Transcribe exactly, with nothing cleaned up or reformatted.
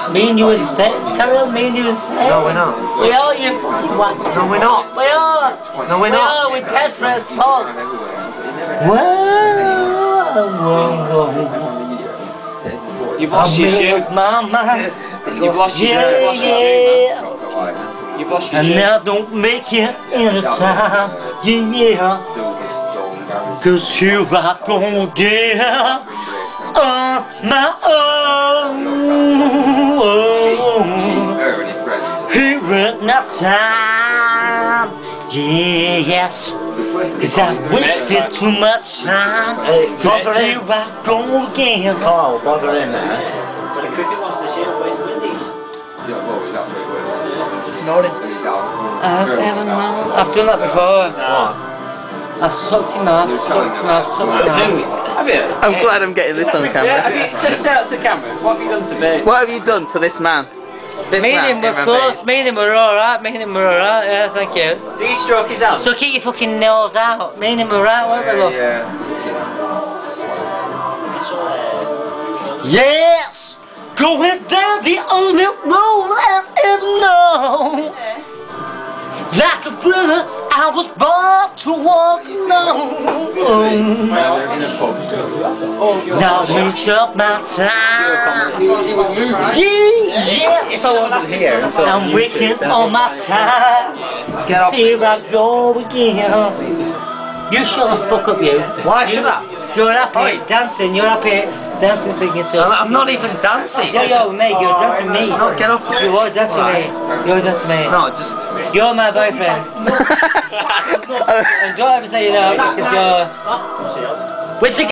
Me and you are the same. Carry on, me and you are the same. No, we're not. We are, you fucking wank. No, we're not. We are. No, we're we not. are, we're Tetris Pog. Whoa, whoa, whoa. You've lost your shoe. Mama. You've lost your Yeah, shoe. You've lost your shoe, yeah. man. You've lost your And shoe. now don't make it in a time. Yeah, yeah. Cause here I go again. On my own. Here at that time. Yes. Cause I've wasted too much time. Hey, bother Here him. I go again. Carl, bother him, man. But the cricket wants to share with Windies. Snoring. I've ever known. I've done that before. What? I've sucked him off, sucked him off, sucked him off. Have you? I'm glad I'm getting this on Yeah, camera. have you, so say out to camera, what have you done to Bates? What have you done to this man? This Me and man him were in my close, bed. me and him were alright, me and him were alright, yeah, thank you. So you stroke his hand? So keep your fucking nails out. Me and him were right, weren't we, love? Yes! Going down the only road I've ever known. Like a brother, I was born to walk alone. Now used up my time. Yes! If I wasn't here, and so I'm waking on my time. Get off. Here I go again. You shut the fuck up, you. Why should I? You're happy Oi. dancing, you're happy dancing singing so. I'm not even dancing. Yo, yo, mate, you're dancing me. No, get off. You are dancing me. You're dancing me. No, just. You're my boyfriend. And don't ever say you know, because you're... We're together.